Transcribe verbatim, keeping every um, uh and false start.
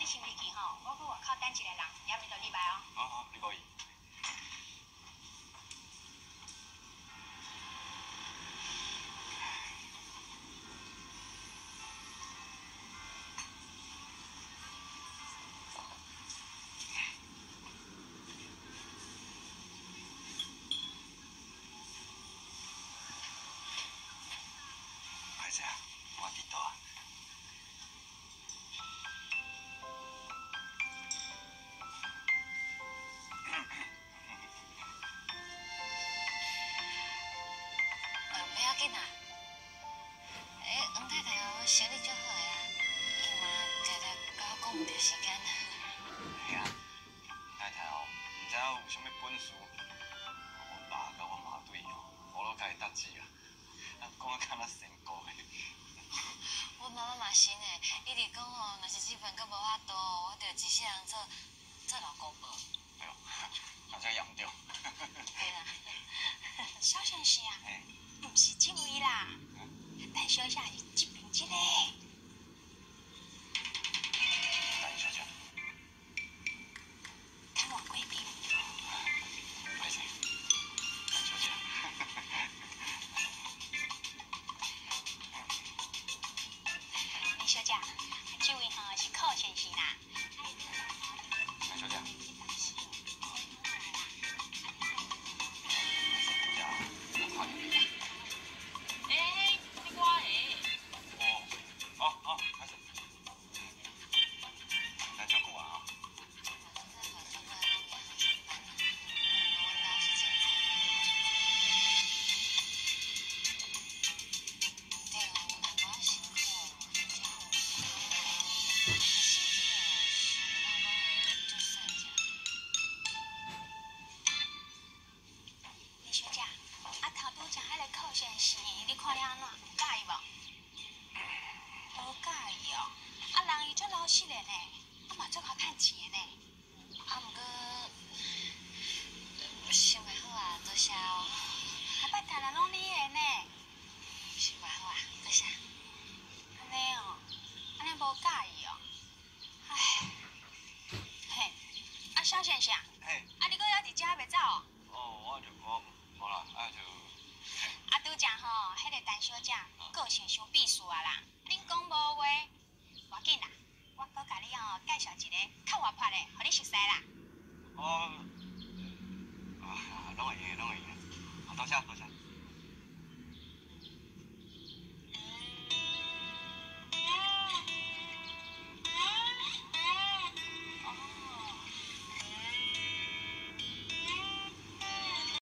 先离去吼，我去外口等一个人，也袂到你来哦。 好好，你可以。歹势啊，我伫倒啊。 不要紧啦，诶，黄太太哦，小你就好呀，伊嘛常常甲我讲唔着时间。 嘿啊，太太哦，唔知有啥物本事，我爸甲我妈对哦，我都甲伊搭志啊，啊讲啊敢若仙姑的。 我妈妈嘛是呢，一直讲哦，若是这份阁无法度，我着一世人做做老公婆。 哎呦，那这样唔对。 对啦。 小先生啊，不是这位啦，陈小姐是这边这个。 陈小姐， 看我贵宾。 歹势，陈小姐。 林小姐，这位吼是寇先生啦。 陈小姐。 你看了安怎？介意无？无介意哦。啊，人伊足老实的呢，啊嘛足好趁钱的呢。 啊，毋过想袂好啊，多谢哦。 下摆谈人拢你的呢。 想袂好啊，多谢。 安尼哦，安尼无介意哦。唉，嘿，啊，肖先生。 嘿。 啊，你搁还伫遮袂走哦？ 哦，我就我无啦，啊就。 啊，拄则吼，迄个陈小姐个性伤避暑啊啦，恁讲无话，无要紧啦，我搁甲你哦介绍一个较活泼的，互你熟悉啦。 哦，啊，拢会用，拢会用，多谢多谢。